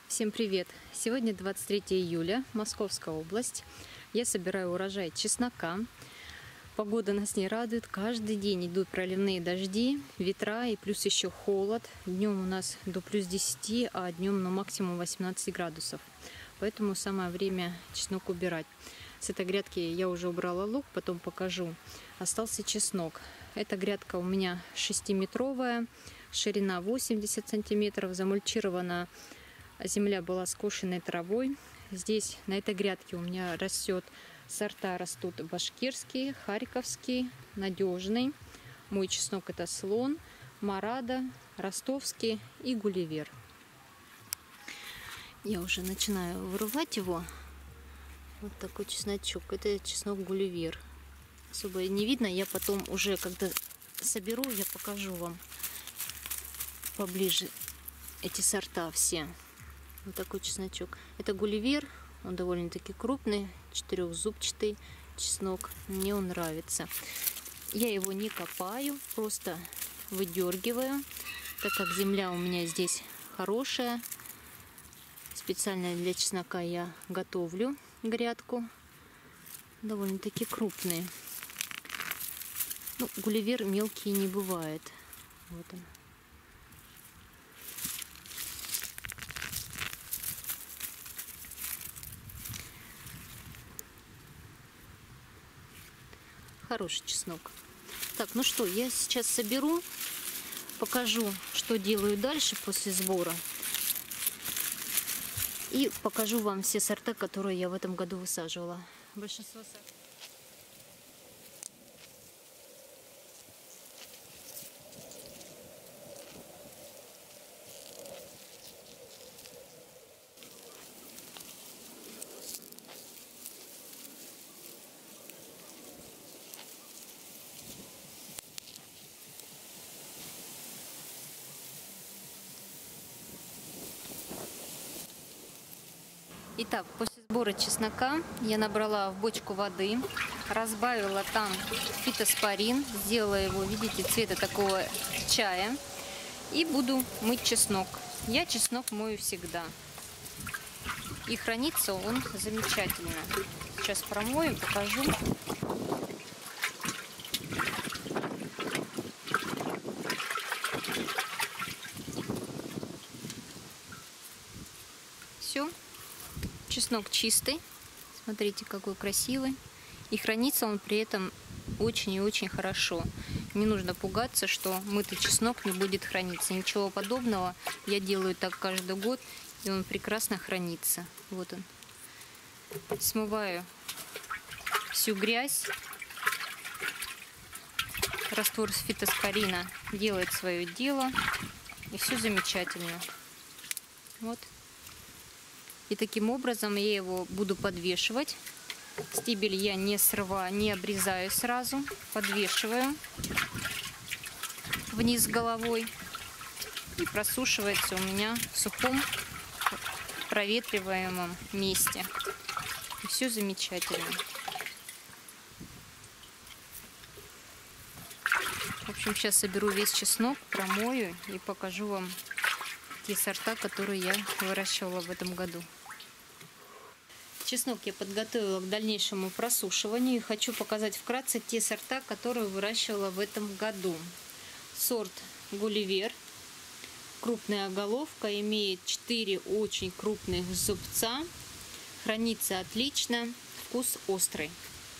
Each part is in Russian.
Всем привет! Сегодня 23 июля, Московская область. Я собираю урожай чеснока. Погода нас не радует. Каждый день идут проливные дожди, ветра и плюс еще холод. Днем у нас до плюс 10, а днем максимум 18 градусов. Поэтому самое время чеснок убирать. С этой грядки я уже убрала лук, потом покажу. Остался чеснок. Эта грядка у меня 6-метровая, ширина 80 сантиметров, замульчирована. Земля была скошенной травой. Здесь, на этой грядке, у меня растут башкирский, харьковский, надежный. Мой чеснок — это Слон, Марада, ростовский и Гулливер. Я уже начинаю вырывать его. Вот такой чесночок. Это чеснок Гулливер. Особо не видно. Я потом уже, когда соберу, я покажу вам поближе эти сорта все. Вот такой чесночок. Это Гулливер. Он довольно-таки крупный, 4-зубчатый чеснок. Мне он нравится. Я его не копаю, просто выдергиваю, так как земля у меня здесь хорошая. Специально для чеснока я готовлю грядку. Довольно-таки крупный. Ну, Гулливер мелкий не бывает. Вот он. Хороший чеснок. Так, ну что, я сейчас соберу, покажу, что делаю дальше после сбора. И покажу вам все сорта, которые я в этом году высаживала. Большинство сортов. Итак, после сбора чеснока я набрала в бочку воды, разбавила там фитоспорин, сделала его, видите, цвета такого чая, и буду мыть чеснок. Я чеснок мою всегда, и хранится он замечательно. Сейчас промою, покажу. Все. Чеснок чистый, смотрите, какой красивый, и хранится он при этом очень и очень хорошо. Не нужно пугаться, что мытый чеснок не будет храниться. Ничего подобного. Я делаю так каждый год, и он прекрасно хранится. Вот он. Смываю всю грязь. Раствор фитоспорина делает свое дело, и все замечательно. Вот. И таким образом я его буду подвешивать. Стебель я не срываю, не обрезаю сразу. Подвешиваю вниз головой. И просушивается у меня в сухом проветриваемом месте. И все замечательно. В общем, сейчас соберу весь чеснок, промою и покажу вам те сорта, которые я выращивала в этом году. Чеснок я подготовила к дальнейшему просушиванию и хочу показать вкратце те сорта, которые выращивала в этом году. Сорт Гулливер, крупная головка, имеет 4 очень крупных зубца, хранится отлично, вкус острый.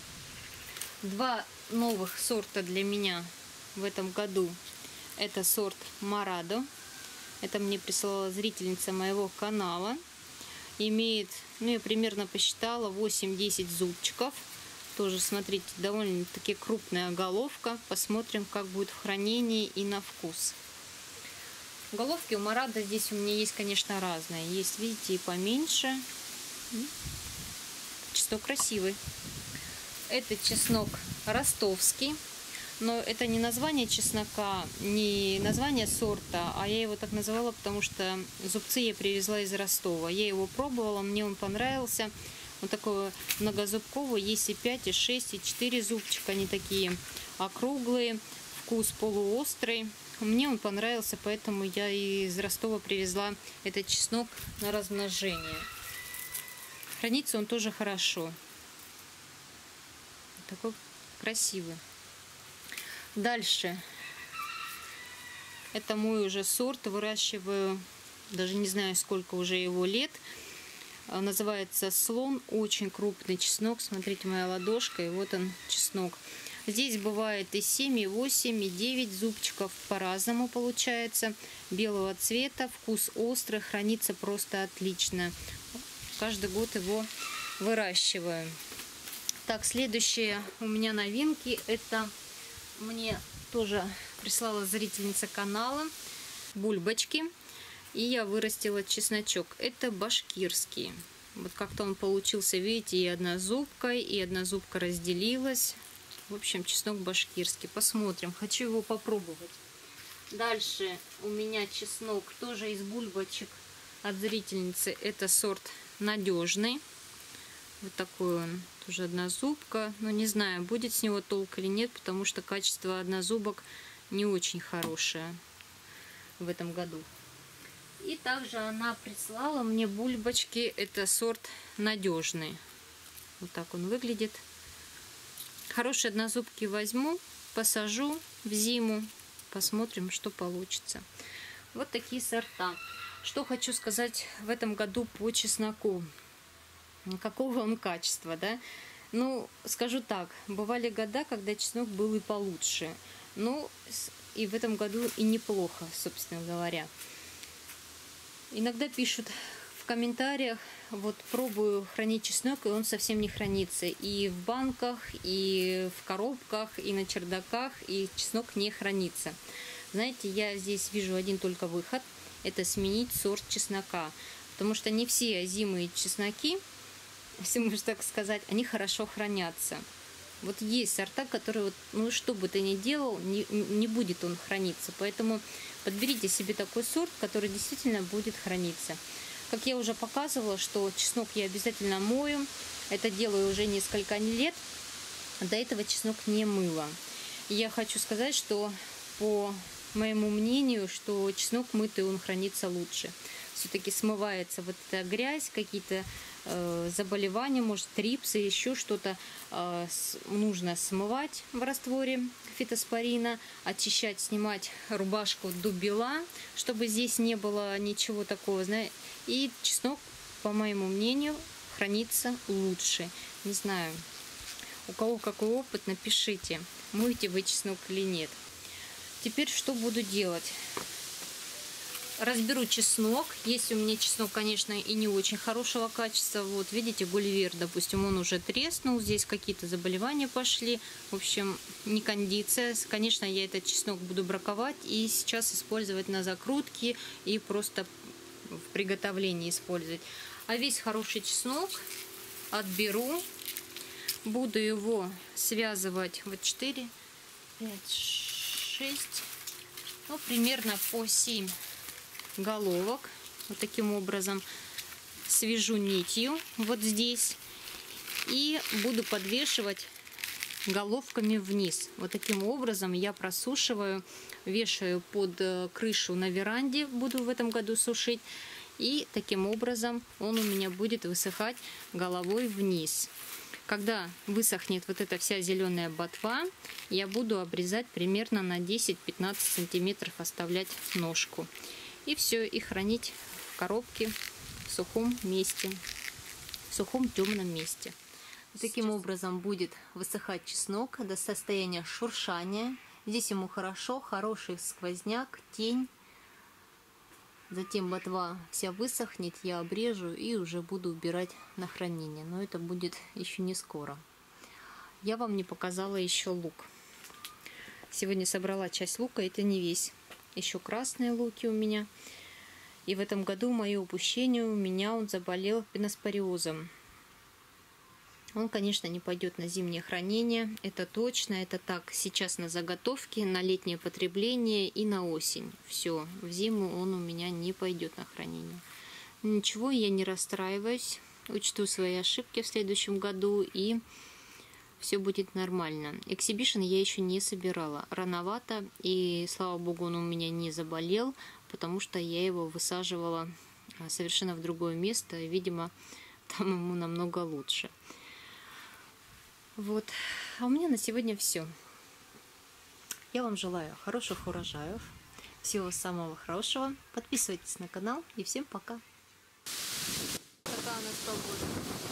2 новых сорта для меня в этом году. Это сорт Марадо. Это мне прислала зрительница моего канала. Имеет, ну, я примерно посчитала, 8-10 зубчиков. Тоже, смотрите, довольно-таки крупная головка. Посмотрим, как будет в хранении и на вкус. Головки у Марада здесь у меня есть, конечно, разные. Есть, видите, и поменьше. Чеснок красивый. Это чеснок ростовский. Но это не название чеснока, не название сорта, а я его так называла, потому что зубцы я привезла из Ростова. Я его пробовала, мне он понравился. Вот такого многозубкового, есть и 5, и 6, и 4 зубчика. Они такие округлые, вкус полуострый, мне он понравился, поэтому я из Ростова привезла этот чеснок на размножение. Хранится он тоже хорошо. Такой красивый. Дальше. Это мой уже сорт. Выращиваю, даже не знаю, сколько уже его лет. Называется слон. Очень крупный чеснок. Смотрите, моя ладошка. И вот он, чеснок. Здесь бывает и 7, и 8, и 9 зубчиков. По-разному получается. Белого цвета. Вкус острый. Хранится просто отлично. Каждый год его выращиваю. Так, следующие у меня новинки. Это мне тоже прислала зрительница канала бульбочки. И я вырастила чесночок. Это башкирский. Вот как-то он получился, видите, и одна зубка разделилась. В общем, чеснок башкирский. Посмотрим. Хочу его попробовать. Дальше у меня чеснок тоже из бульбочек от зрительницы. Это сорт надежный. Вот такой он. Тоже однозубка. Но не знаю, будет с него толк или нет, потому что качество однозубок не очень хорошее в этом году. И также она прислала мне бульбочки. Это сорт надежный. Вот так он выглядит. Хорошие однозубки возьму, посажу в зиму. Посмотрим, что получится. Вот такие сорта. Что хочу сказать в этом году по чесноку. Какого он качества, да? Ну, скажу так. Бывали года, когда чеснок был и получше. Ну, и в этом году и неплохо, собственно говоря. Иногда пишут в комментариях, вот пробую хранить чеснок, и он совсем не хранится. И в банках, и в коробках, и на чердаках, и чеснок не хранится. Знаете, я здесь вижу один только выход. Это сменить сорт чеснока. Потому что не все озимые чесноки, если можно так сказать, они хорошо хранятся. Вот есть сорта, которые, вот, ну, что бы ты ни делал, не будет он храниться. Поэтому подберите себе такой сорт, который действительно будет храниться. Как я уже показывала, что чеснок я обязательно мою. Это делаю уже несколько лет. До этого чеснок не мыла. И я хочу сказать, что по моему мнению, что чеснок мытый, он хранится лучше. Все-таки смывается вот эта грязь, какие-то заболевания, может трипсы, еще что-то нужно смывать в растворе фитоспорина, очищать, снимать рубашку до бела, чтобы здесь не было ничего такого, знаете. И чеснок, по моему мнению, хранится лучше. Не знаю, у кого какой опыт, напишите, моете вы чеснок или нет. Теперь что буду делать? Разберу чеснок. Есть у меня чеснок, конечно, и не очень хорошего качества. Вот, видите, гулливер, допустим, он уже треснул. Здесь какие-то заболевания пошли. В общем, не кондиция. Конечно, я этот чеснок буду браковать и сейчас использовать на закрутке и просто в приготовлении использовать. А весь хороший чеснок отберу. Буду его связывать вот 4, 5, 6, ну, примерно по 7 головок. Вот таким образом свяжу нитью вот здесь и буду подвешивать головками вниз. Вот таким образом я просушиваю, вешаю под крышу на веранде, буду в этом году сушить, и таким образом он у меня будет высыхать головой вниз. Когда высохнет вот эта вся зеленая ботва, я буду обрезать примерно на 10-15 сантиметров, оставлять ножку. И все, и хранить в коробке в сухом месте, в сухом темном месте. Таким образом будет высыхать чеснок до состояния шуршания. Здесь ему хорошо, хороший сквозняк, тень. Затем ботва вся высохнет, я обрежу и уже буду убирать на хранение. Но это будет еще не скоро. Я вам не показала еще лук. Сегодня собрала часть лука, это не весь. Еще красные луки у меня. И в этом году мое упущение, у меня он заболел пиноспориозом. Он, конечно, не пойдет на зимнее хранение, это точно, это так, сейчас на заготовки, на летнее потребление и на осень. Все, в зиму он у меня не пойдет на хранение. Ничего, я не расстраиваюсь, учту свои ошибки в следующем году и все будет нормально. Эксибишн я еще не собирала, рановато, и слава богу, он у меня не заболел, потому что я его высаживала совершенно в другое место, и, видимо, там ему намного лучше. Вот, а у меня на сегодня все. Я вам желаю хороших урожаев, всего самого хорошего. Подписывайтесь на канал и всем пока. Какая у нас погода.